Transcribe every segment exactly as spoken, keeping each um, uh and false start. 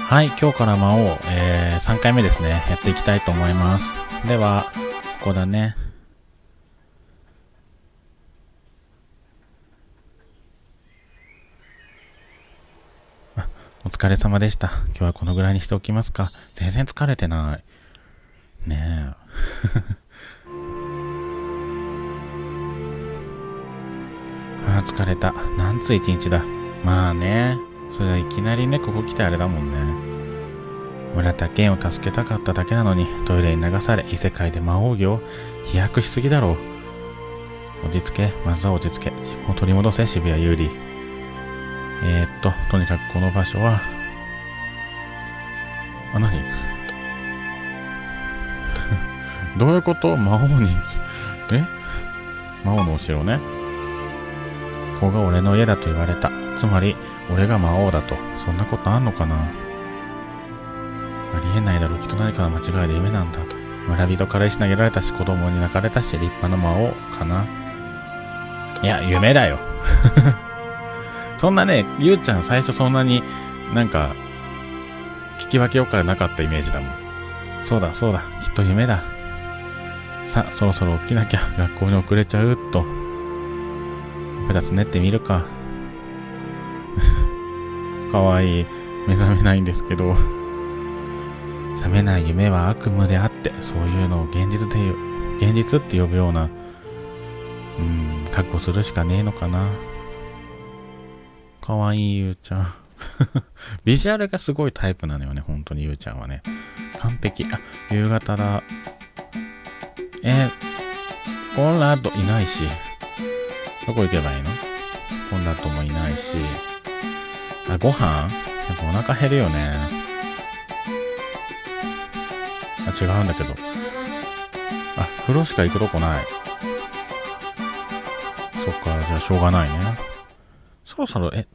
はい、今日から魔王、えー、さんかいめですね。やっていきたいと思います。では、ここだね。あ、お疲れ様でした。今日はこのぐらいにしておきますか。全然疲れてない。ねえ。あー疲れた。なんつ一日だ。まあね。それはいきなりね、ここ来てあれだもんね。村田健を助けたかっただけなのに、トイレに流され、異世界で魔王業、飛躍しすぎだろう。落ち着け、まずは落ち着け。自分を取り戻せ、渋谷優里。えー、っと、とにかくこの場所は、あ、なにどういうこと魔王に、え魔王のお城ね。ここが俺の家だと言われた。つまり、俺が魔王だと。そんなことあんのかな。ありえないだろう。きっと何かの間違いで夢なんだ。村人から石投げられたし、子供に泣かれたし、立派な魔王かな。いや、夢だよ。そんなね、ゆうちゃん最初そんなになんか、聞き分けよくはなかったイメージだもん。そうだ、そうだ。きっと夢だ。さあ、そろそろ起きなきゃ。学校に遅れちゃうっと。ペタつねってみるか。かわいい。目覚めないんですけど。覚めない夢は悪夢であって、そういうのを現実で、現実って呼ぶような、うん、覚悟するしかねえのかな。かわいいゆうちゃん。ビジュアルがすごいタイプなのよね、本当にゆうちゃんはね。完璧。あ、夕方だ。えー、コンラッドいないし。どこ行けばいいの？コンラッドもいないし。あ、ご飯？やっぱお腹減るよね。あ、違うんだけど。あ、風呂しか行くとこない。そっか、じゃあしょうがないね。そろそろ、え、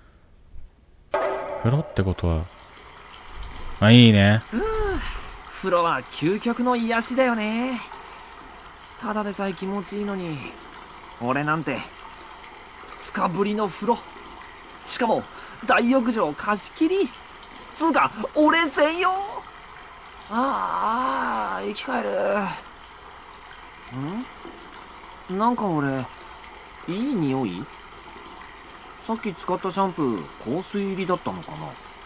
風呂ってことは、あ、いいね。 うん、風呂は究極の癒しだよね。ただでさえ気持ちいいのに、俺なんてふつかぶりの風呂、しかも大浴場貸し切りつうか俺専用。ああ、生き返る。んなんか俺いい匂い。さっき使ったシャンプー香水入りだったのかな。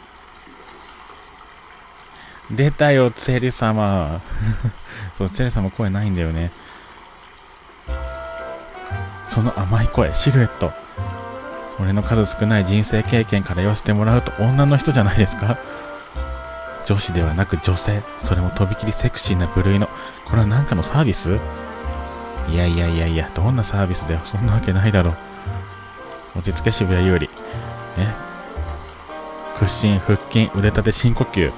出たよ、ツェリ様。そう、ツェリ様声ないんだよね。その甘い声、シルエット。俺の数少ない人生経験から言わせてもらうと女の人じゃないですか。女子ではなく女性。それもとびきりセクシーな部類の。これは何かのサービス？いやいやいやいや、どんなサービスだよ。そんなわけないだろう。落ち着け、渋谷優里。え？屈伸、腹筋、腕立て、深呼吸。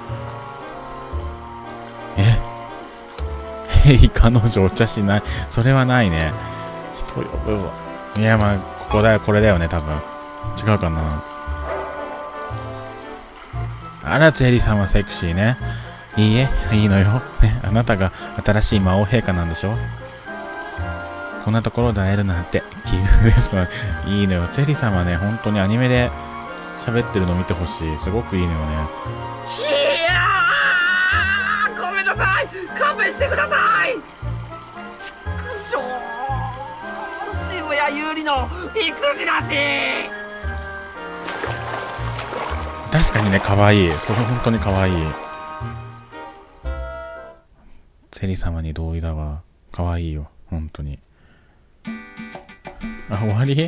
え？へい、彼女お茶しない。それはないね。人呼ぶわ。いや、まあ、ここだよ、これだよね、多分。違うかな。あら、ツェリーさんはセクシーね。いいえ、いいのよ。ね、あなたが新しい魔王陛下なんでしょ。こんなところで会えるなんて奇遇ですわ。いいのよ。ツェリーさんはね、本当にアニメで喋ってるの見てほしい。すごくいいのよね。 いやー、ごめんなさい。勘弁してください。ちくしょう。渋谷優里の育児なし。 確かにね、可愛い。それ本当に可愛い。ツェリー様に同意だわ。可愛いよ。本当に。あ、終わり？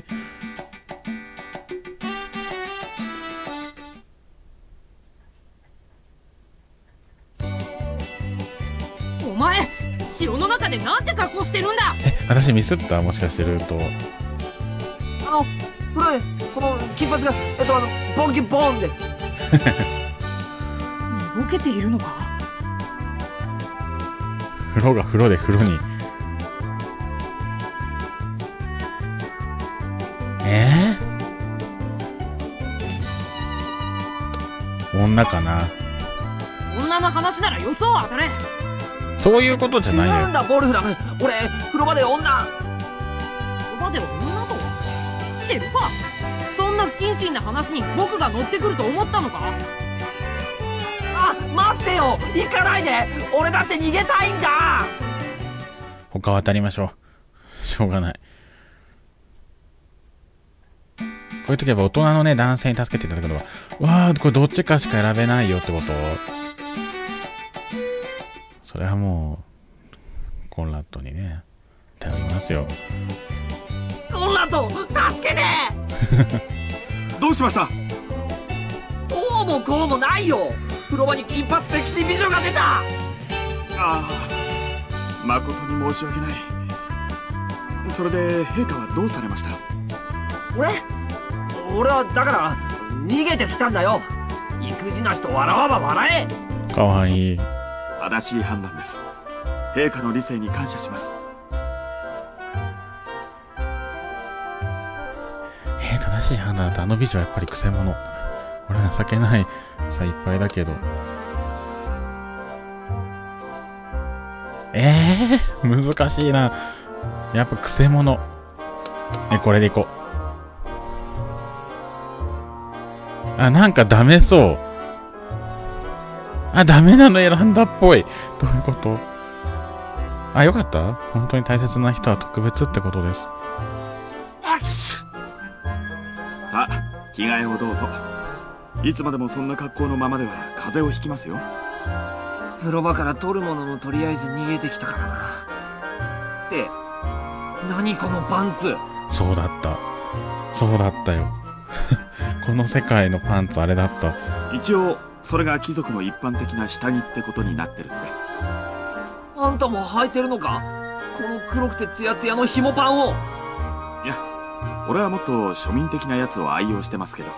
お前、城の中でなんて格好してるんだ。 え、私ミスった？もしかしてルート。 あの、風呂で、その、金髪が、えっと、あの、ボンキボンで。 寝ぼけているのか。 風呂が風呂で風呂に。えー、女かな。 女の話なら予想当たれ。 そういうことじゃないよ。 違うんだ、ボルフラム。俺、風呂場で女。 風呂場で女と知るか。そんな不謹慎な話に僕が乗ってくると思ったのか。 ってよ。行かないで。俺だって逃げたいんだ。 他渡りましょう。しょうがない。こういう時は大人のね、男性に助けていただくのは、わー、これどっちかしか選べないよってこと。それはもう、コンラッドにね、頼りますよ。 コンラッド、助けてどうしました？ どうもこうもないよ。風呂場に金髪セクシー美女が出た。 ああ、誠に申し訳ない。それで陛下はどうされました？ 俺俺はだから逃げてきたんだよ。育児なしと笑わば笑え。 かわいい。 正しい判断です。陛下の理性に感謝します。 えー、正しい判断だとあの美女はやっぱりくせ者。俺情けないさいっぱいだけど。えー、難しいな。やっぱくせ者。え、これでいこう。あ、なんかダメそう。あ、ダメなの選んだっぽい。どういうこと？あ、よかった？本当に大切な人は特別ってことです。 さあ、着替えをどうぞ。いつまでもそんな格好のままでは風邪をひきますよ。 風呂場から取るものもとりあえず逃げてきたからな。って何このパンツ。 そうだった。そうだったよ。この世界のパンツあれだった。 一応それが貴族の一般的な下着ってことになってるって。 あんたも履いてるのか？この黒くてツヤツヤの紐パンを。 いや、俺はもっと庶民的なやつを愛用してますけど。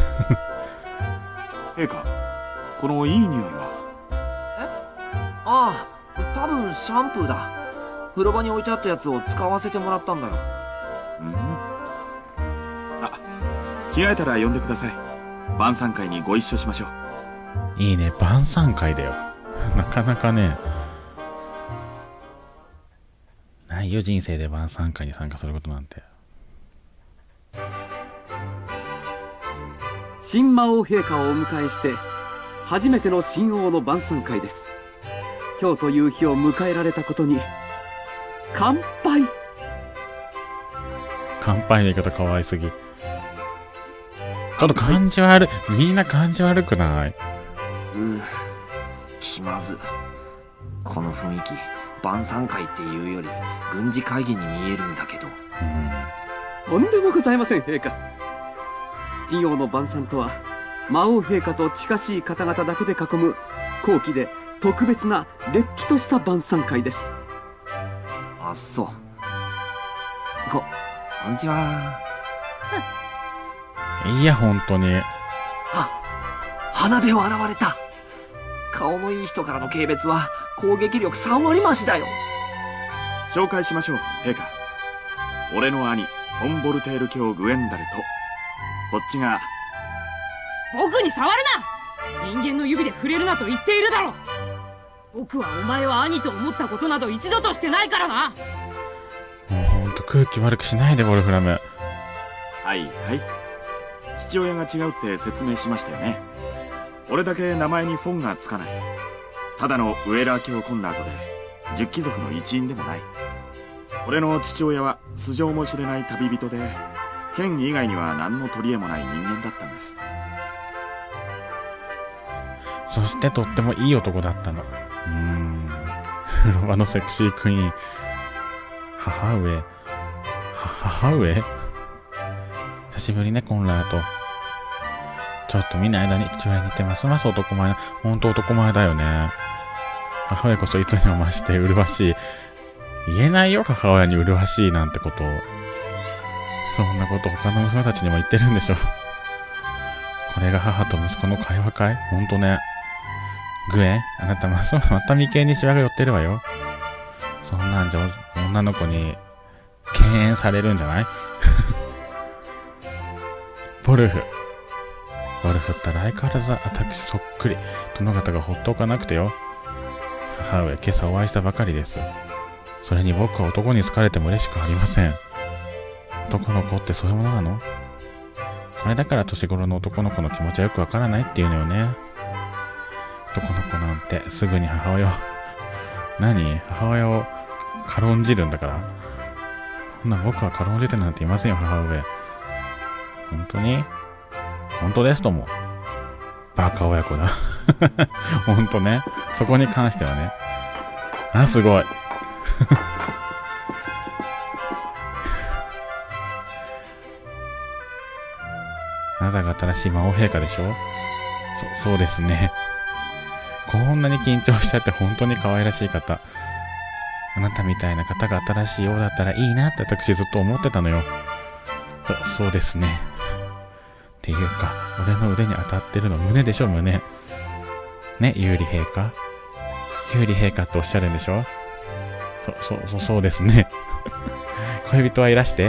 陛下、このいい匂いは？ え？ああ、多分シャンプーだ。風呂場に置いてあったやつを使わせてもらったんだよ。 うん。あ、着替えたら呼んでください。晩餐会にご一緒しましょう。 いいね、晩餐会だよ。なかなかね、ないよ、人生で晩餐会に参加することなんて。 新魔王陛下をお迎えして初めての新王の晩餐会です。今日という日を迎えられたことに乾杯。 乾杯の言い方かわいすぎ。ちょっと感じ悪い。みんな感じ悪くない？ うう、気まず。この雰囲気、晩餐会っていうより軍事会議に見えるんだけど。 とんでもございません、陛下。新王の晩餐とは魔王陛下と近しい方々だけで囲む高貴で特別なれっきとした晩餐会です。 あ、そう。こ、こんにちは。 いや、本当に。 あ、鼻で現れた。顔のいい人からの軽蔑は攻撃力さん割増しだよ。 紹介しましょう、陛下。俺の兄、フォン・ボルテール卿グエンダルと、こっちが。 僕に触るな！人間の指で触れるなと言っているだろう。僕はお前を兄と思ったことなど一度としてないからな。 もうほんと空気悪くしないで、ボルフラム。 はいはい。父親が違うって説明しましたよね。俺だけ名前にフォンがつかない。ただのウェラー卿コンラードで十貴族の一員でもない。俺の父親は素性も知れない旅人で、剣以外には何の取り柄もない人間だったんです。 そしてとってもいい男だったの。うーん。風呂場のセクシークイーン。母上。は、母上久しぶりね、コンラート。ちょっと見ない間に父親に似てますます男前な。ほんと男前だよね。母親こそいつにも増して麗しい。言えないよ、母親に麗しいなんてこと。そんなこと他の娘たちにも言ってるんでしょ。これが母と息子の会話かい？ほんとね。グエン、あなたまた眉間にシワが寄ってるわよ。そんなんじゃ女の子に敬遠されるんじゃない？ボルフ。ボルフったら相変わらず私そっくり。殿方がほっとかなくてよ。母上、今朝お会いしたばかりです。それに僕は男に好かれても嬉しくありません。男の子ってそういうものなの？あれだから年頃の男の子の気持ちはよくわからないっていうのよね。男の子なんてってすぐに母親を何母親を軽んじるんだから。そんな僕は軽んじてなんていませんよ、母上。本当に本当ですとも。バカ親子だ。本当ね。そこに関してはね。あ、すごい。あなたが新しい魔王陛下でしょ。そ、そうですね。こんなに緊張しちゃって本当に可愛らしい方。あなたみたいな方が新しい王だったらいいなって私ずっと思ってたのよ。そ、そうですね。っていうか、俺の腕に当たってるの胸でしょ、胸。ね、有利陛下。有利陛下っておっしゃるんでしょ。そ、そ、そ、そうですね。恋人はいらして。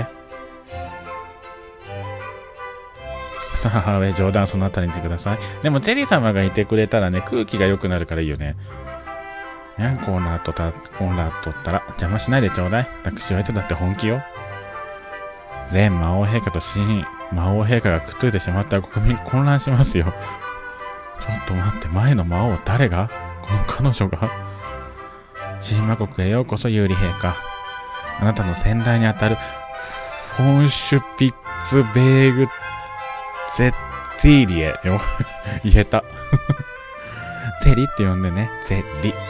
母上、冗談そのあたりにしてください。でも、チェリー様がいてくれたらね、空気が良くなるからいいよね。ニャンコーナーとた、コーナーとったら邪魔しないでちょうだい。私はいつだって本気よ。前魔王陛下と新魔王陛下がくっついてしまったら国民混乱しますよ。ちょっと待って、前の魔王誰が？この彼女が？新魔国へようこそ有利陛下。あなたの先代にあたるフォンシュピッツベーグゼッツィーリエよ。言えた。ゼリって呼んでね。ゼリ。打って。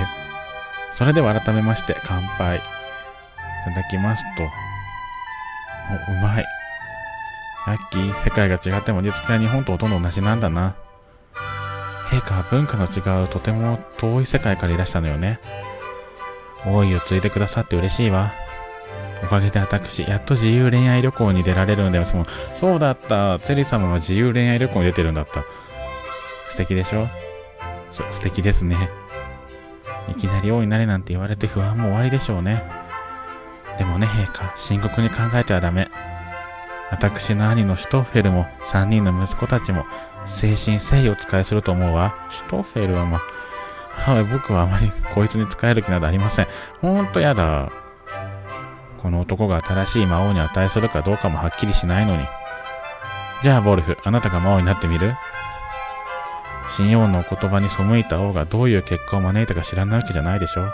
それでは改めまして乾杯。いただきますと。お、うまい。ラッキー。世界が違っても実際は日本とほとんど同じなんだな。陛下は文化の違うとても遠い世界からいらしたのよね。王位を継いでくださって嬉しいわ。おかげで私、やっと自由恋愛旅行に出られるんですもん。そうだった。ツェリ様は自由恋愛旅行に出てるんだった。素敵でしょ？そ、素敵ですね。いきなり王になれなんて言われて不安も終わりでしょうね。でもね、陛下、深刻に考えてはダメ。私の兄のシュトッフェルも三人の息子たちも誠心誠意お仕えすると思うわ。シュトッフェルはまあ、母上、僕はあまりこいつに仕える気などありません。ほんとやだ。この男が新しい魔王に値するかどうかもはっきりしないのに。じゃあ、ボルフ、あなたが魔王になってみる？新王のお言葉に背いた王がどういう結果を招いたか知らないわけじゃないでしょ。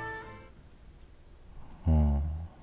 うん。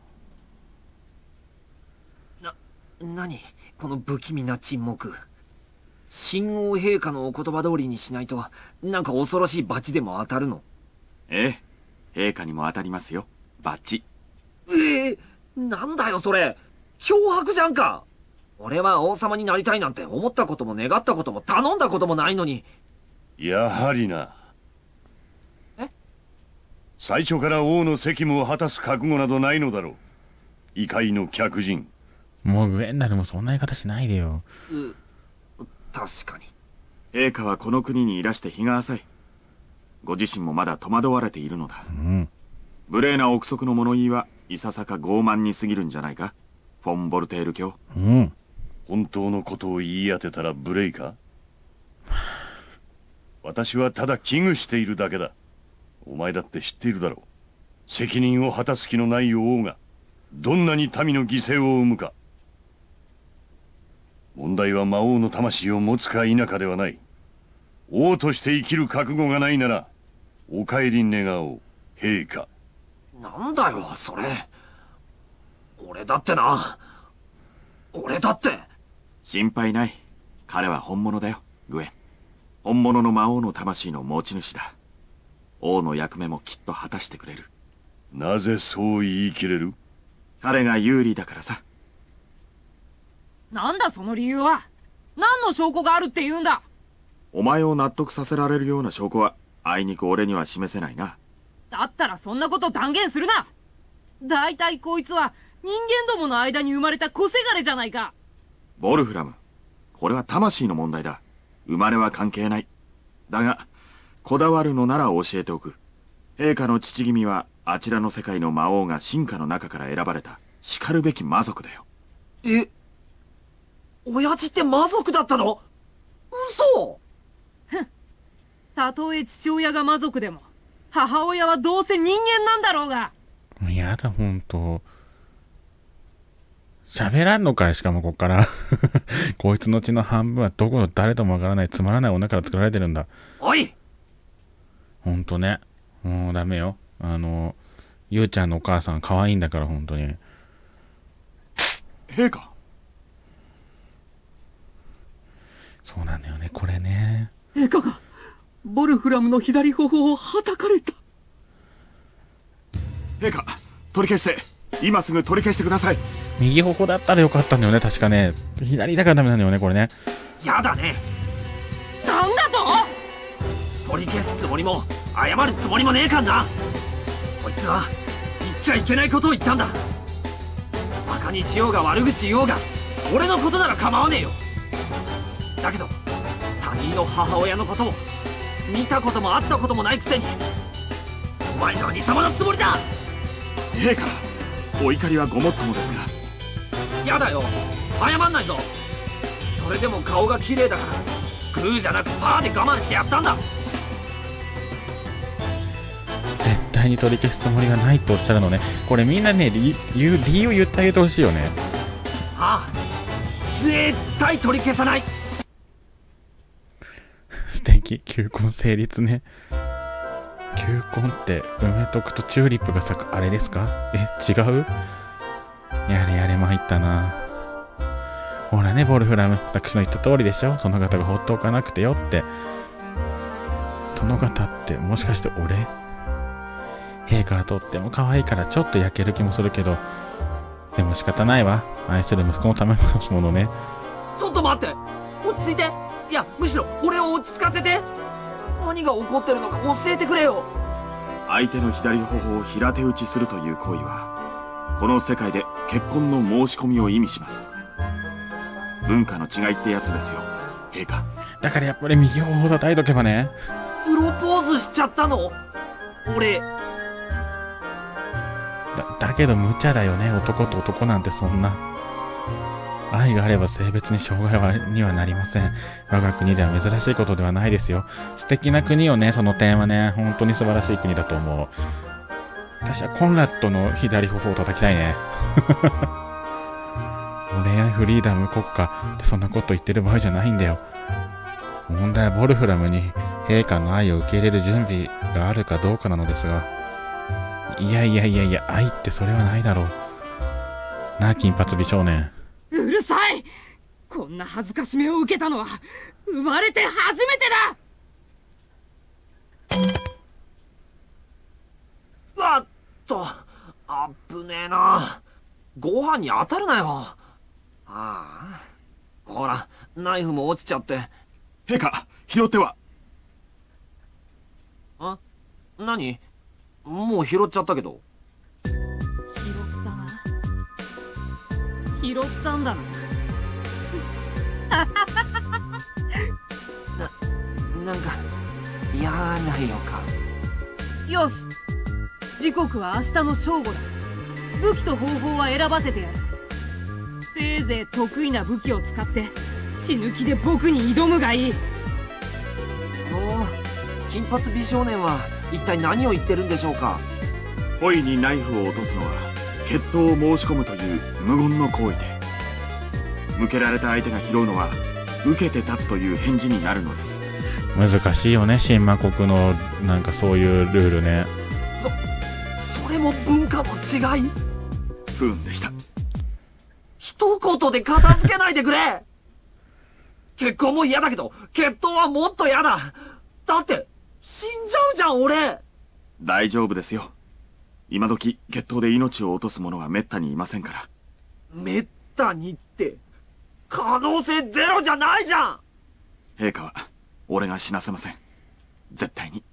な、何この不気味な沈黙。新王陛下のお言葉通りにしないと、なんか恐ろしい罰でも当たるの？ ええ、陛下にも当たりますよ、罰。 ええー、なんだよそれ。脅迫じゃんか。俺は王様になりたいなんて思ったことも願ったことも頼んだこともないのに。 やはりな。 え？ 最初から王の責務を果たす覚悟などないのだろう。異界の客人。 もうグエンダルもそんな言い方しないでよ。 う、確かに。 陛下はこの国にいらして日が浅い。ご自身もまだ戸惑われているのだ。 うん。 無礼な憶測の物言いはいささか傲慢に過ぎるんじゃないか、フォン・ボルテール卿。 うん。 本当のことを言い当てたら無礼か？私はただ危惧しているだけだ。お前だって知っているだろう。責任を果たす気のない王がどんなに民の犠牲を生むか。問題は魔王の魂を持つか否かではない。王として生きる覚悟がないならお帰り願おう、陛下。 なんだよそれ。俺だってな。俺だって。 心配ない。彼は本物だよ、グエン。本物の魔王の魂の持ち主だ。王の役目もきっと果たしてくれる。 なぜそう言い切れる？ 彼が有利だからさ。 なんだその理由は。何の証拠があるって言うんだ。 お前を納得させられるような証拠はあいにく俺には示せないな。 だったらそんなこと断言するな。だいたいこいつは人間どもの間に生まれた小せがれじゃないか。 ボルフラム、これは魂の問題だ。生まれは関係ない。だがこだわるのなら教えておく。陛下の父君はあちらの世界の魔王が進化の中から選ばれたしかるべき魔族だよ。 え、親父って魔族だったの？嘘！ たとえ父親が魔族でも母親はどうせ人間なんだろうが。 やだ、ほんと。 喋らんのかい、しかもこっから。こいつの血の半分はどこの誰ともわからないつまらない女から作られてるんだ。 おい、 ほんとね。もうダメよ。あの、ゆうちゃんのお母さん可愛いんだから、ほんとに。 陛下。 そうなんだよね、これね。 陛下がボルフラムの左頬をはたかれた。 陛下、取り消して、今すぐ取り消してください。 右頬だったらよかったんだよね、確かね。左だからダメなんだよね、これね。 やだね。 なんだと？ 取り消すつもりも謝るつもりもねえかんな。こいつは言っちゃいけないことを言ったんだ。バカにしようが悪口言おうが俺のことなら構わねえよ。だけど他人の母親のことも見たことも会ったこともないくせにお前何様のつもりだ。 陛下、お怒りはごもっともですが。 やだよ、謝んないぞ。それでも顔が綺麗だからグーじゃなくパーで我慢してやったんだ。 絶対に取り消すつもりはないとおっしゃるのね。これみんなね、理由理由言ってあげてほしいよね。 ああ、絶対取り消さない。 素敵、求婚成立ね。求婚って梅徳とチューリップが咲くあれですか？え、違う？やれやれ参ったな。ほらね、ボルフラム、私の言った通りでしょ。その方が放っておかなくてよって。その方ってもしかして俺？陛下はとっても可愛いからちょっと焼ける気もするけど、でも仕方ないわ。愛する息子のためのものね。 ちょっと待って、落ち着いて。いや、むしろ俺を落ち着かせて。何が起こってるのか教えてくれよ。 相手の左頬を平手打ちするという行為はこの世界で結婚の申し込みを意味します。文化の違いってやつですよ、陛下。 だからやっぱり右頬を叩いとけばね。 プロポーズしちゃったの？俺。 だ, だけど無茶だよね、男と男なんてそんな。愛があれば性別に障害はにはなりません。我が国では珍しいことではないですよ。素敵な国よね、その点はね。本当に素晴らしい国だと思う。私はコンラッドの左頬を叩きたいね。恋愛フリーダム国家ってそんなこと言ってる場合じゃないんだよ。問題はボルフラムに陛下の愛を受け入れる準備があるかどうかなのですが。いやいやいやいや、愛ってそれはないだろう。なあ、金髪美少年。 うるさい！こんな恥ずかしめを受けたのは生まれて初めてだ！ わっと、あっぶねえな。ご飯に当たるなよ。ああ、ほらナイフも落ちちゃって。 陛下、拾っては。 あ、何？もう拾っちゃったけど。 拾ったな。拾ったんだな。 な、なんか嫌な予感。 よし、時刻は明日の正午だ。武器と方法は選ばせてやる。せいぜい得意な武器を使って死ぬ気で僕に挑むがいい。 あの金髪美少年は一体何を言ってるんでしょうか。 故意にナイフを落とすのは決闘を申し込むという無言の行為で、向けられた相手が拾うのは受けて立つという返事になるのです。 難しいよね、新魔国のなんかそういうルールね。 そそれも文化の違い？ 不運でした。 一言で片付けないでくれ。結婚も嫌だけど決闘はもっと嫌だ。だって死んじゃうじゃん俺。 大丈夫ですよ。今時決闘で命を落とす者はめったにいませんから。 めったにって可能性ゼロじゃないじゃん。 陛下は俺が死なせません、絶対に。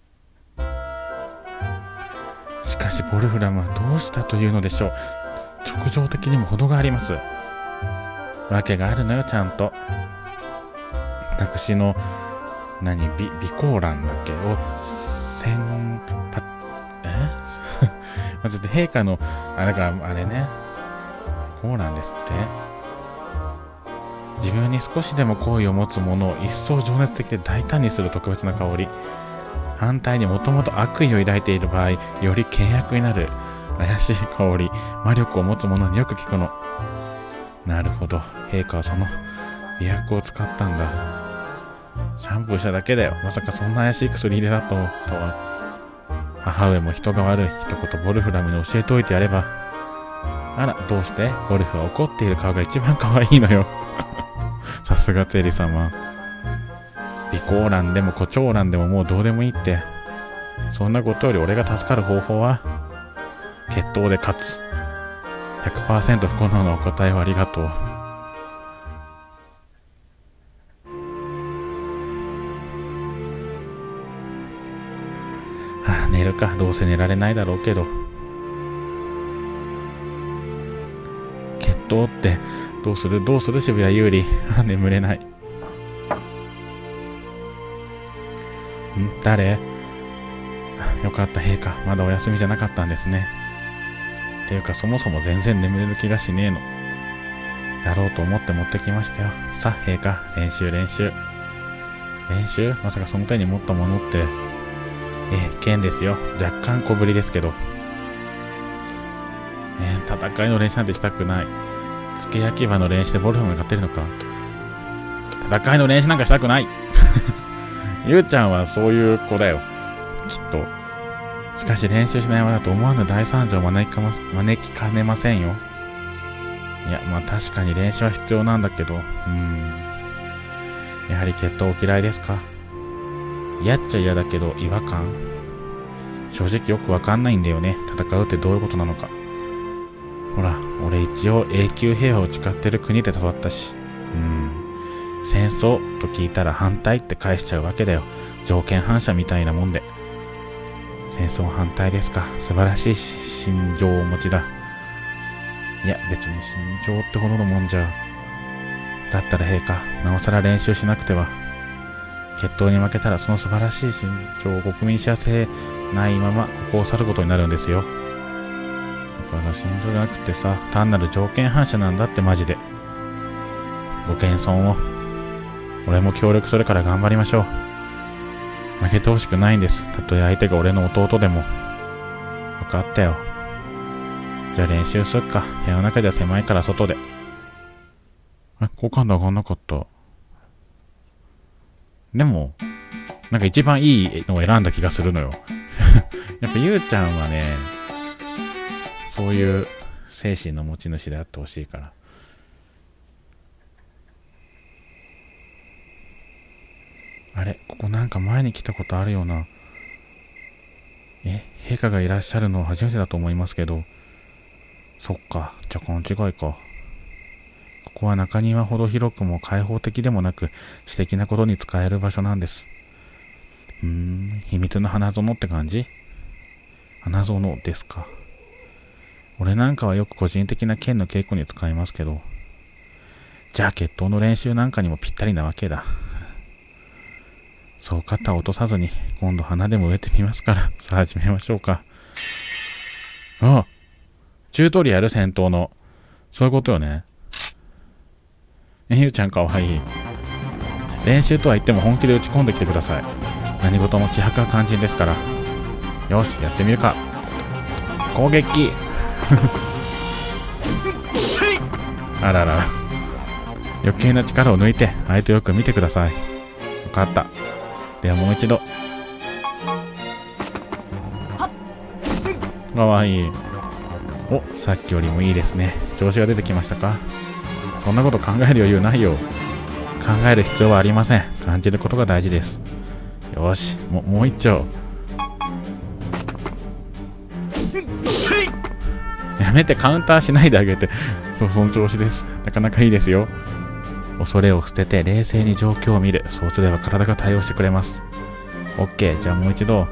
しかしボルフラムはどうしたというのでしょう。直情的にも程があります。わけがあるのよ、ちゃんと。私の何美美コーランだっけを千パえまずで陛下のあれがあれね、コーランですって。自分に少しでも好意を持つものを一層情熱的で大胆にする特別な香り。反対にもともと悪意を抱いている場合、より険悪になる怪しい香り。魔力を持つ者によく効くの。 なるほど。陛下はその媚薬を使ったんだ。シャンプーしただけだよ。まさかそんな怪しい薬入れだと、とは。母上も人が悪い。一言ボルフラムに教えておいてやれば。あら、どうしてボルフは怒っている顔が一番可愛いのよ。さすがツェリ様。備考欄でも胡蝶蘭でももうどうでもいいって。そんなことより俺が助かる方法は決闘で勝つ。ひゃくパーセント 不可能なお答えをありがとう。はあ、寝るか。どうせ寝られないだろうけど。決闘ってどうするどうする渋谷優里。眠れない。ん誰？よかった、陛下。まだお休みじゃなかったんですね。ていうか、そもそも全然眠れる気がしねえの。だろうと思って持ってきましたよ。さあ、陛下、練習練習。練習？まさかその手に持ったものって。ええ、剣ですよ。若干小ぶりですけど。えー、戦いの練習なんてしたくない。付け焼き場の練習でボルフムが勝てるのか。戦いの練習なんかしたくない。ゆうちゃんはそういう子だよ。きっと。しかし練習しないままだと思わぬ大惨事を招きかま、招きかねませんよ。いや、まあ確かに練習は必要なんだけど、うーん。やはり決闘お嫌いですか？嫌っちゃ嫌だけど、違和感？正直よくわかんないんだよね。戦うってどういうことなのか。ほら、俺一応永久平和を誓ってる国で育ったし。うーん。戦争と聞いたら反対って返しちゃうわけだよ。条件反射みたいなもんで。戦争反対ですか。素晴らしい心情をお持ちだ。いや、別に心情ってほどのもんじゃ。だったら陛下、なおさら練習しなくては。決闘に負けたらその素晴らしい心情を国民に知らせないままここを去ることになるんですよ。だから心情じゃなくてさ、単なる条件反射なんだってマジで。ご謙遜を。俺も協力するから頑張りましょう。負けてほしくないんです。たとえ相手が俺の弟でも。分かったよ。じゃあ練習すっか。部屋の中じゃ狭いから外で。え、好感度上がんなかった。でも、なんか一番いいのを選んだ気がするのよ。やっぱゆうちゃんはね、そういう精神の持ち主であってほしいから。あれ、ここなんか前に来たことあるような。え、陛下がいらっしゃるのは初めてだと思いますけど。そっか、じゃあ勘違いか。ここは中庭ほど広くも開放的でもなく、私的なことに使える場所なんです。うーん、秘密の花園って感じ？花園ですか。俺なんかはよく個人的な剣の稽古に使いますけど。じゃあ決闘の練習なんかにもぴったりなわけだ。そう肩を落とさずに、今度花でも植えてみますから、さあ始めましょうか。ああ、チュートリアル戦闘の。そういうことよね。え、ゆうちゃんかわいい。練習とは言っても本気で打ち込んできてください。何事も気迫は肝心ですから。よし、やってみるか。攻撃あらら。余計な力を抜いて、相手をよく見てください。わかった。ではもう一度。かわいい。お、さっきよりもいいですね。調子が出てきましたか？そんなこと考える余裕ないよ。考える必要はありません。感じることが大事です。よし、も, もう一丁。やめて、カウンターしないであげて。そう、その調子です。なかなかいいですよ。恐れを捨てて冷静に状況を見る。そうすれば体が対応してくれます。OK、じゃあもう一度。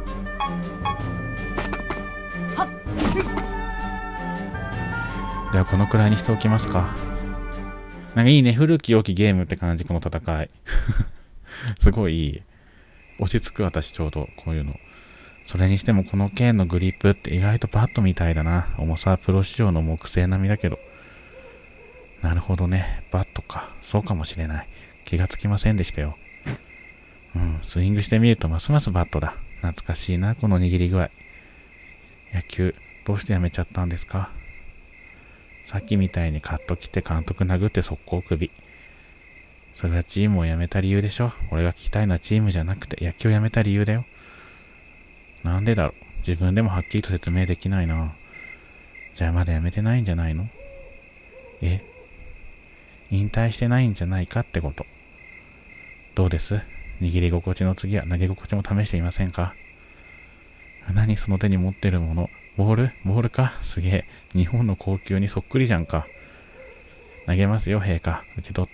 ではこのくらいにしておきますか。なんかいいね。古き良きゲームって感じ、この戦い。すごいいい。落ち着く、私ちょうどこういうの。それにしてもこの剣のグリップって意外とバットみたいだな。重さはプロ仕様の木製並みだけど。なるほどね。バットか。そうかもしれない。気がつきませんでしたよ。うん。スイングしてみるとますますバットだ。懐かしいな、この握り具合。野球、どうしてやめちゃったんですか？ さっきみたいにカッと来て監督殴って速攻首。それはチームを辞めた理由でしょ。俺が聞きたいのはチームじゃなくて野球を辞めた理由だよ。なんでだろう。自分でもはっきりと説明できないな。じゃあまだ辞めてないんじゃないの？え？引退してないんじゃないかってこと。どうです？握り心地の次は投げ心地も試していませんか？何その手に持ってるもの。ボール？ボールか？すげえ。日本の高級にそっくりじゃんか。投げますよ、陛下。受け取って。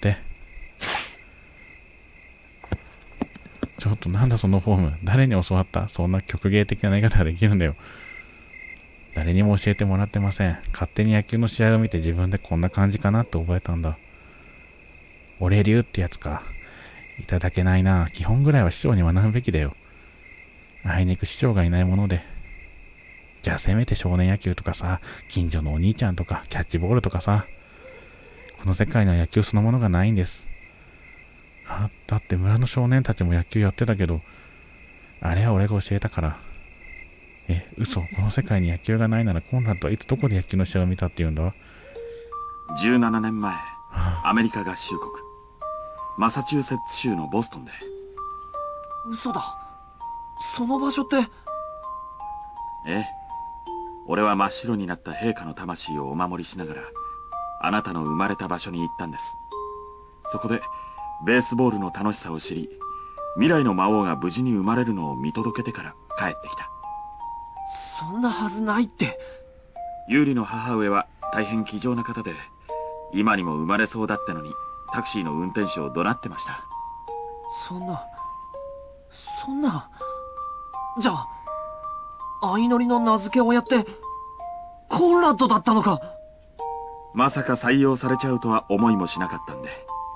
ちょっとなんだそのフォーム。誰に教わった？そんな曲芸的な投げ方ができるんだよ。誰にも教えてもらってません。勝手に野球の試合を見て自分でこんな感じかなって覚えたんだ。俺流ってやつか。いただけないな。基本ぐらいは師匠に学ぶべきだよ。あいにく師匠がいないもので。じゃあせめて少年野球とかさ、近所のお兄ちゃんとかキャッチボールとかさ。この世界には野球そのものがないんです。あ、だって村の少年たちも野球やってたけど、あれは俺が教えたから。え、嘘。この世界に野球がないならコンラッドはいつどこで野球の試合を見たって言うんだ？ じゅうななねんまえ、アメリカ合衆国マサチューセッツ州のボストンで。 嘘だ。その場所って。 ええ、俺は真っ白になった陛下の魂をお守りしながらあなたの生まれた場所に行ったんです。そこでベースボールの楽しさを知り、未来の魔王が無事に生まれるのを見届けてから帰ってきた。 そんなはずないって。 ユーリの母上は大変気丈な方で、今にも生まれそうだったのにタクシーの運転手を怒鳴ってました。 そんなそんなじゃあ相乗りの名付け親ってコンラッドだったのか。 まさか採用されちゃうとは思いもしなかったんで。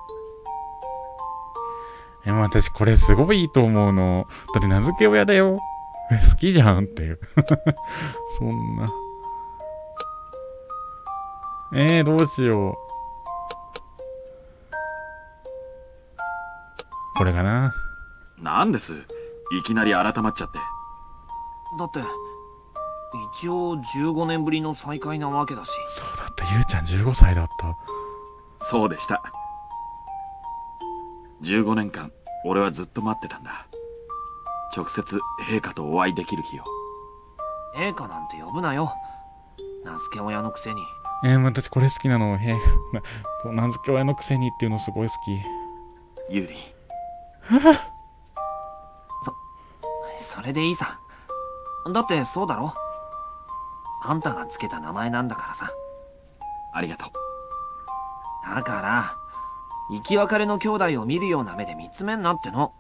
え、私これすごいいいと思うの。だって名付け親だよ。え、好きじゃんっていう。そんな。えー、どうしよう。これかな。 なんです？いきなり改まっちゃって。 だって一応じゅうごねんぶりの再会なわけだし。 そうだった。ゆうちゃんじゅうごさいだった。 そうでした。じゅうごねんかん俺はずっと待ってたんだ。直接陛下とお会いできる日を。 陛下なんて呼ぶなよ。名付け親のくせに。 えー、私これ好きなの。陛下名付け親のくせにっていうのすごい好き。 ユーリ。 そそれでいいさ。だってそうだろ。あんたがつけた名前なんだからさ。 ありがとう。 だから生き別れの兄弟を見るような目で見つめんなっての。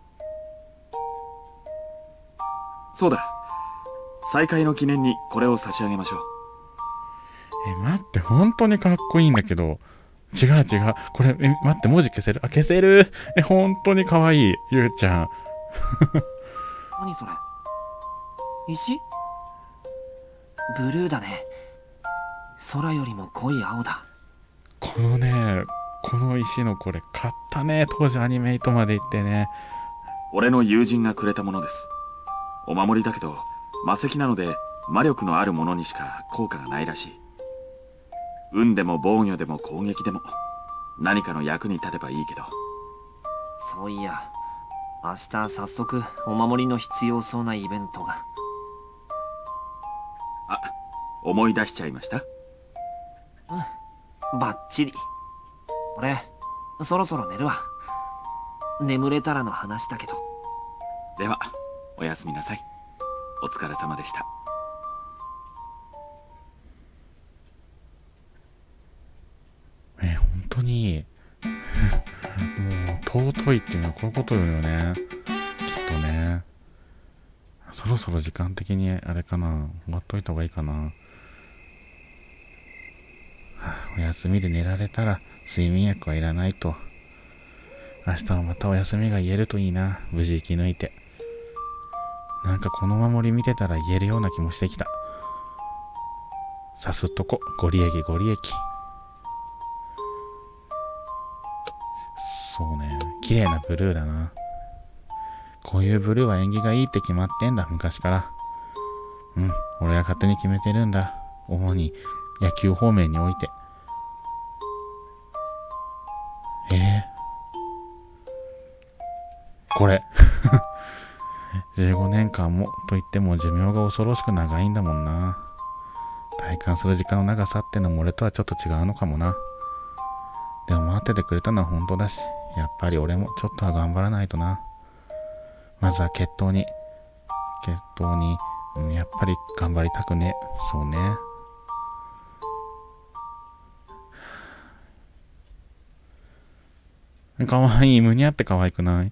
そうだ、再会の記念にこれを差し上げましょう。 え、待って、本当にかっこいいんだけど。違う違う。これ、え、待って、文字消せる？あ、消せる。え、本当にかわいい。ゆうちゃん。 何それ？石？ブルーだね。空よりも濃い青だ。 このね、この石のこれ買ったね。当時アニメイトまで行ってね。 俺の友人がくれたものです。お守りだけど魔石なので魔力のあるものにしか効果がないらしい。運でも防御でも攻撃でも何かの役に立てばいいけど。 そういや、明日早速お守りの必要そうなイベントが。 あ、思い出しちゃいました？ うん、バッチリ。俺そろそろ寝るわ。眠れたらの話だけど。 ではおやすみなさい。お疲れ様でした。 え、本当にもう尊いっていうのはこういうことよね。きっとね。そろそろ時間的にあれかな、終わっといた方がいいかな。はあ、お休みで寝られたら睡眠薬はいらないと。明日はまたお休みが言えるといいな。無事生き抜いて。なんかこの守り見てたら言えるような気もしてきた。さすっとこ、ご利益ご利益。そうね、綺麗なブルーだな。こういうブルーは縁起がいいって決まってんだ、昔から。うん、俺が勝手に決めてるんだ。主に野球方面において。 これじゅうごねんかんもといっても寿命が恐ろしく長いんだもんな。体感する時間の長さってのも俺とはちょっと違うのかもな。でも待っててくれたのは本当だし、やっぱり俺もちょっとは頑張らないとな。まずは決闘に決闘に、うん、やっぱり頑張りたくね。そうね。かわいい。むにゃって可愛くない？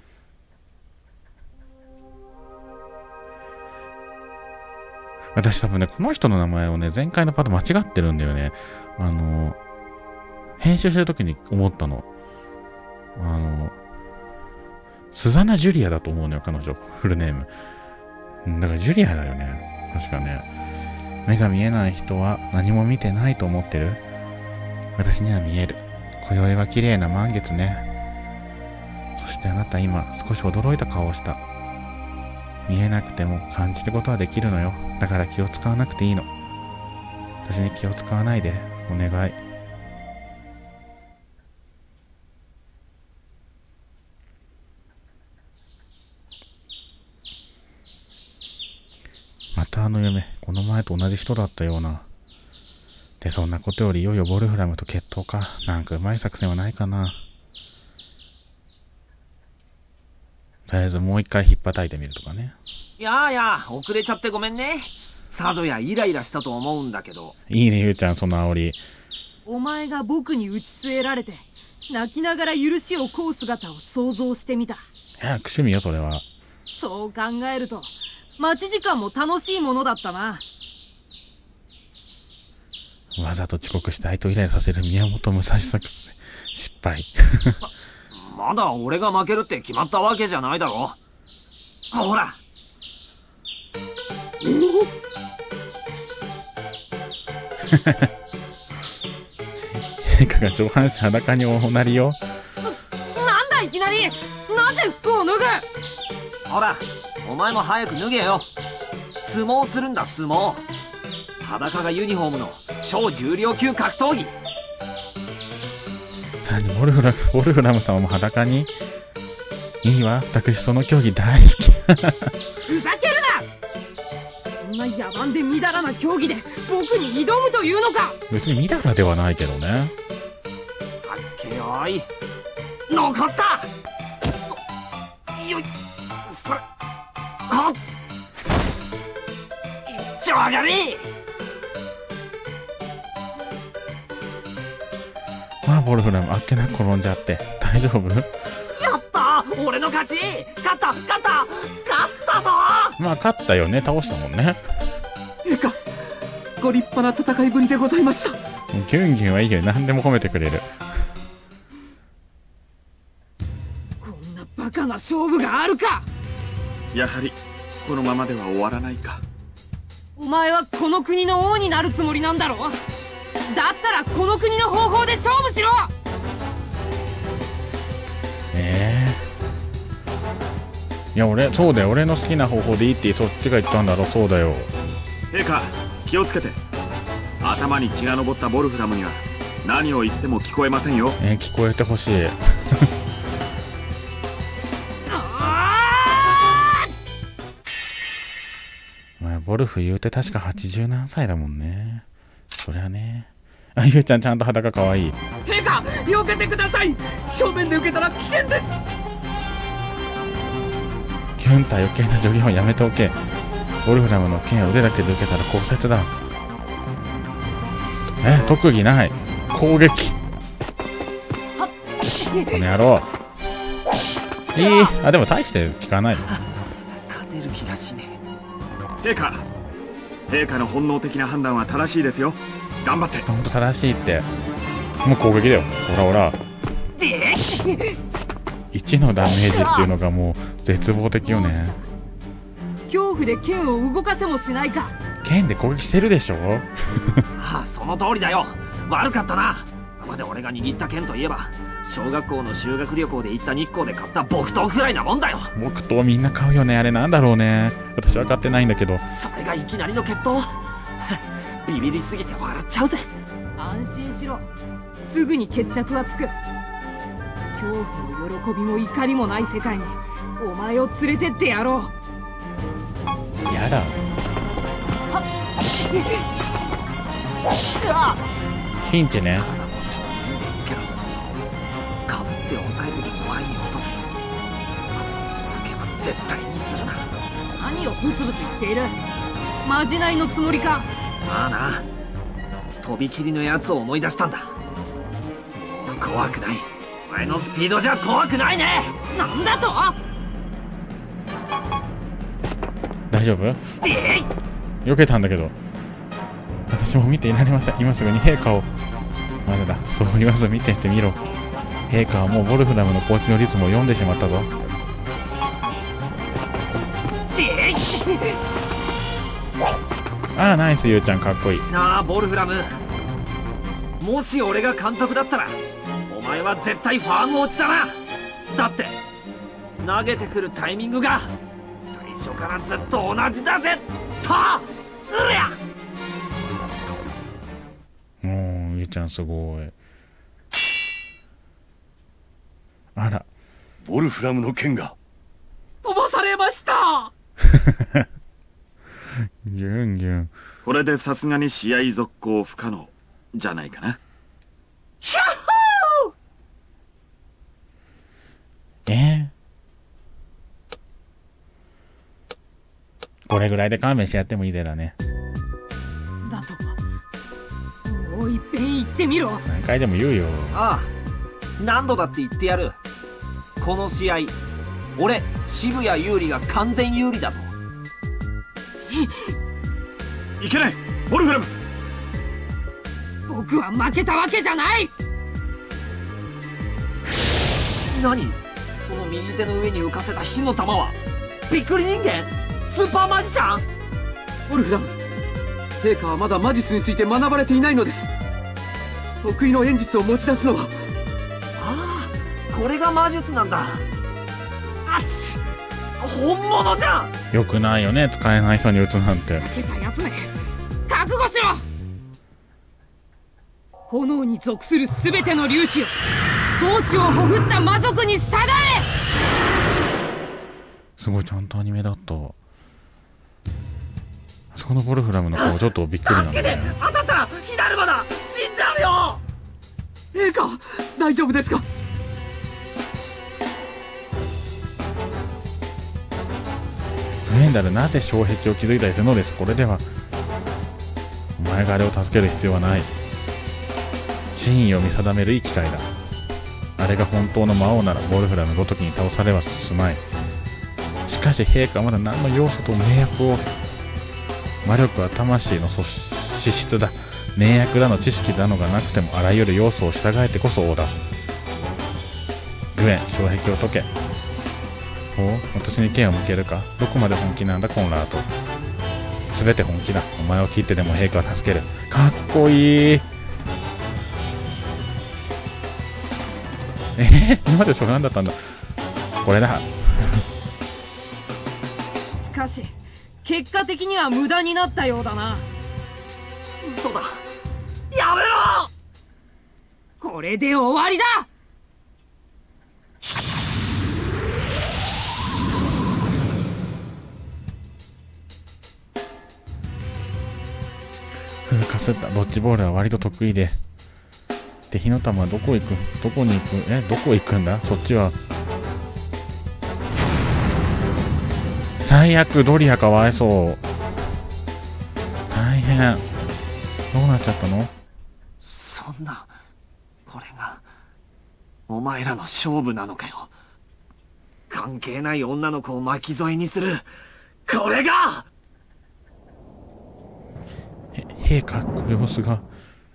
私多分ね、この人の名前をね、前回のパート間違ってるんだよね。あの、編集してる時に思ったの。あの、スザナ・ジュリアだと思うのよ、彼女。フルネーム。だからジュリアだよね。確かね。目が見えない人は何も見てないと思ってる？私には見える。今宵は綺麗な満月ね。そしてあなた今、少し驚いた顔をした。見えなくても感じることはできるのよ。だから気を使わなくていいの。私に気を使わないで。お願い。またあの夢、この前と同じ人だったような。で、そんなことよりいよいよボルフラムと決闘か。なんかうまい作戦はないかな。とりあえずもう一回引っ叩いてみるとかね。 いやーやー、遅れちゃってごめんね。さぞやイライラしたと思うんだけど。 いいね、ゆうちゃん、その煽り。 お前が僕に打ち据えられて泣きながら許しを請う姿を想像してみた。 いや、くしゅみよ、それは。 そう考えると待ち時間も楽しいものだったな。 わざと遅刻して相手をイライラさせる宮本武蔵作戦失敗まだ俺が負けるって決まったわけじゃないだろ。ほら陛下が上半身裸におなりよ。 なんだいきなり。なぜ服を脱ぐ？ ほらお前も早く脱げよ。相撲するんだ、相撲。裸がユニフォームの超重量級格闘技。 さらにボルフラム、ボルフラム様も裸に。いいわ、私その競技大好きふざけるな。そんな野蛮でみだらな競技で僕に挑むというのか。 別にみだらではないけどね。 はっけよい。残った。よい。それはっ一丁上がり。 まあボルフラムあっけなく転んじゃって大丈夫？ やったー、俺の勝ち。勝った勝った勝ったぞー。 まあ勝ったよね、倒したもんね。 陛下、ご立派な戦いぶりでございました。 ギュンギュンはいいけど何でも褒めてくれる。 こんなバカな勝負があるか。 やはりこのままでは終わらないか。 お前はこの国の王になるつもりなんだろ。だったらこの国の方法で勝負しろ。 ええー、いや俺そうだよ、俺の好きな方法でいいってそっちが言ったんだろ。そうだよ。 陛下気をつけて。頭に血が上ったボルフラムには何を言っても聞こえませんよ。 えー、聞こえてほしいお前ボルフ言うて確かはちじゅうなんさいだもんね。そりゃね。あ、ゆうちゃんちゃんと裸かわいい。 陛下避けてください。正面で受けたら危険です。 キュンタ余計な助言をやめておけ。ボルフラムの剣を腕だけで受けたら骨折だ。え、特技ない。攻撃。この野郎。いい。あ、でも大して効かないよ。 勝てる気がしね陛下陛下の本能的な判断は正しいですよ。頑張って。 ほんと正しいって。もう攻撃だよ。ほらほら。いちのダメージっていうのがもう絶望的よね。 恐怖で剣を動かせもしないか。 剣で攻撃してるでしょはあ、その通りだよ。悪かったな。今まで俺が握った剣といえば小学校の修学旅行で行った日光で買った木刀くらいなもんだよ。 木刀みんな買うよね。あれなんだろうね。私は買ってないんだけど。 それがいきなりの決闘。ビビりすぎて笑っちゃうぜ。 安心しろ。すぐに決着はつく。恐怖も喜びも怒りもない世界にお前を連れてってやろう。 やだ。ピンチね。 かぶって抑えてる前に落とせ。こいつだけは絶対にするな。 何をブツブツ言っている。まじないのつもりか。 まあな、とびきりのやつを思い出したんだ。もう怖くない。お前のスピードじゃ怖くないね。 なんだと。 大丈夫？避けたんだけど。私も見ていられません。今すぐに陛下を。まだだ、そう言わず見てしてみろ。陛下はもうボルフラムの高知のリズムを読んでしまったぞ。ああ、ナイス、ゆうちゃん、かっこいい。 なあ、ボルフラム。もし俺が監督だったら、お前は絶対ファーム落ちだな。だって、投げてくるタイミングが、最初からずっと同じだぜとうりゃ。 おー、ゆうちゃんすごい。あら、 ボルフラムの剣が飛ばされました。 ギュンギュン。 これでさすがに試合続行不可能じゃないかな。 ヒャッホー。 えー、これぐらいで勘弁してやってもいいでだね。 だと。もういっぺん言ってみろ。 何回でも言うよ。 ああ、何度だって言ってやる。この試合、俺渋谷有利が完全有利だぞ。 いけない、ボルフラム。 僕は負けたわけじゃない。 何、その右手の上に浮かせた火の玉はびっくり人間、スーパーマジシャン。 ボルフラム、陛下はまだ魔術について学ばれていないのです。得意の演術を持ち出すのは。 ああ、これが魔術なんだ。あっち、本物じゃん。 よくないよね、使えない人に打つなんて。 負けたやつめ、覚悟しろ。炎に属するすべての粒子を、宗主をほふった魔族に従え。 すごい、ちゃんとアニメだった。あそこのボルフラムの顔ちょっとびっくりなんだよね。 当たったら火だるまだ、死んじゃうよ。 陛下、大丈夫ですか。 フレンダル、なぜ障壁を築いたりするのです。これではお前があれを助ける必要はない。真意を見定めるいい機会だ。あれが本当の魔王ならボルフラムごときに倒されは進まい。しかし陛下はまだ何の要素と名役を。魔力は魂の資質だ。名役だの知識だのがなくてもあらゆる要素を従えてこそ王だ。グエン、障壁を解け。おう、私に剣を向けるか。どこまで本気なんだコンラート。すべて本気だ。お前を切ってでも陛下は助ける。かっこいい。えー、今まで初眼だったんだ。これだ。 しかし結果的には無駄になったようだな。 嘘だ、やめろ。 これで終わりだ。 ふう、かすった。ドッジボールは割と得意で。で、火の玉はどこ行くどこに行くえどこ行くんだ。そっちは。最悪、ドリアかわいそう。大変。どうなっちゃったの。 そんな、これがお前らの勝負なのかよ。関係ない女の子を巻き添えにする、これが。 陛下、様子が。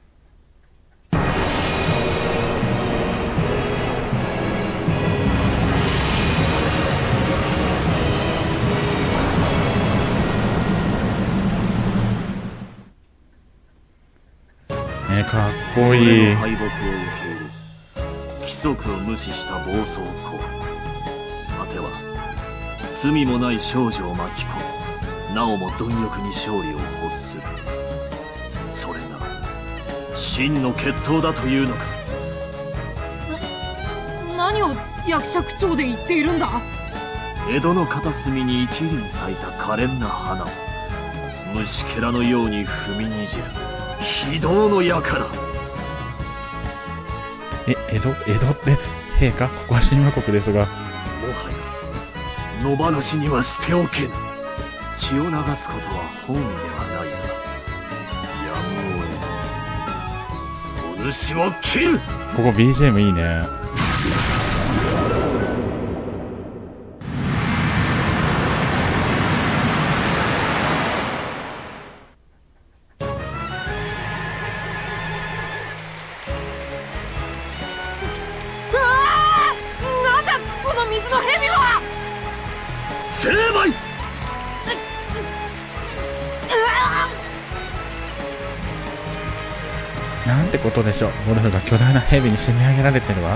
ね、かっこいい。 敗北を受け入れず規則を無視した暴走行為。果ては罪もない少女を巻き込み、なおも貪欲に勝利を欲する。それが真の決闘だというのか。 何を役者口調で言っているんだ。 江戸の片隅に一輪咲いた可憐な花を虫けらのように踏みにじる非道の輩。 え、江戸江戸って陛下、ここは神話国ですが。 もはや野放しにはしておけぬ。血を流すことは本意ではないが、やむを得ぬ。お主を切る。 ここ ビージーエム いいね。 成敗。 なんてことでしょう。ゴルフが巨大な蛇に締め上げられてるわ。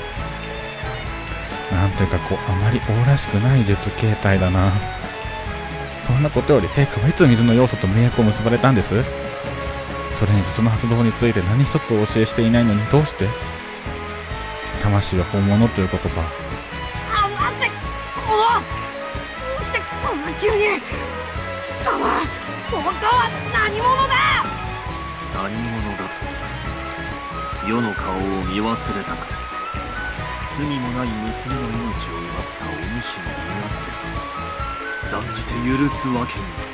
なんというかこう、あまり王らしくない術形態だな。そんなことより陛下はいつ水の要素と盟約を結ばれたんです？それに術の発動について何一つお教えしていないのにどうして？魂は本物ということか。 あ、待って、このどうしてこんな急に。貴様、本当は何者だ？ 何者だと世の顔を見忘れたくて、罪もない娘の命を奪ったお主に願ってさ、断じて許すわけには。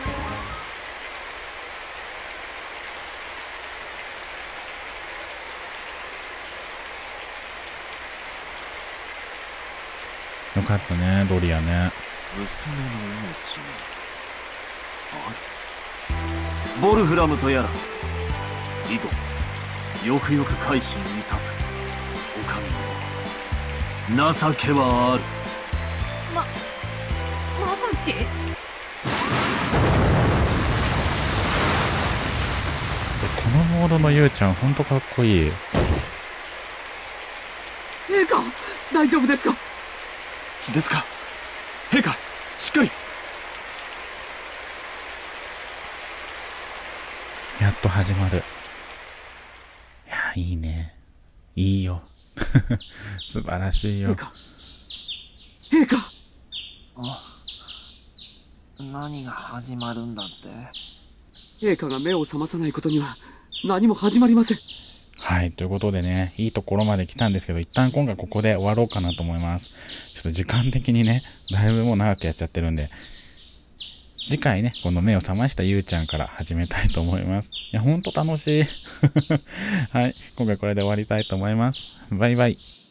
よかったね、ドリアね。 娘の命ある。ボルフラムとやら以後よくよく改心いたせ。お上の情けはある。 ま、まさけ？ このモードのゆうちゃんほんとかっこいい。 陛下、大丈夫ですか？ 気絶か。陛下、しっかり。 やっと始まる。いや、いいね。いいよ。素晴らしいよ。 陛下、陛下。 あ、何が始まるんだって。 陛下が目を覚まさないことには何も始まりません。 はい、ということでね、いいところまで来たんですけど、一旦今回ここで終わろうかなと思います。ちょっと時間的にね、だいぶもう長くやっちゃってるんで、次回ね、この目を覚ましたゆうちゃんから始めたいと思います。いや、ほんと楽しい。はい、今回これで終わりたいと思います。バイバイ。